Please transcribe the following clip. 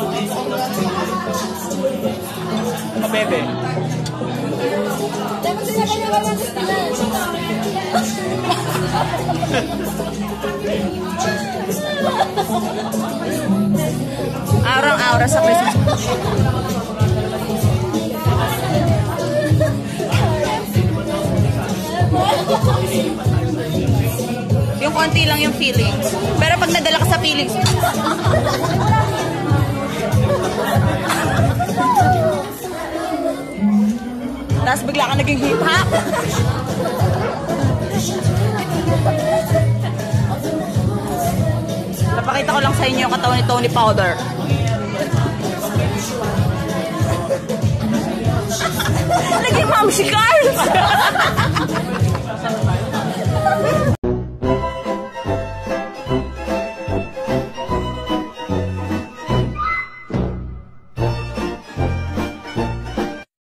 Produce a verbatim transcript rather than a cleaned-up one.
Oh, bebe. Dapat sinabi niyo naman sa Aurang-aura sa Christmas. Yung konti lang yung feelings. Pero pag nadala ka sa feelings, tapos bigla ka naging hip-hop. Napakita ko lang sa inyo yung katawan ni Tony Powder. Naging Ma'am si Carl.